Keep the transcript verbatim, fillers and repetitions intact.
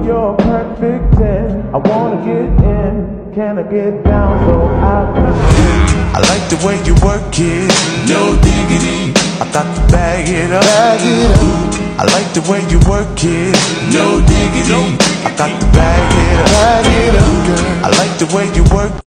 you're a perfect ten. I wanna get in, can I get down so I can fit? I like the way you work it, no diggity. I got to bag it up. Bag it up. I like the way you work it, no diggity. I got to bag it up. Bag it up, girl. I like the way you work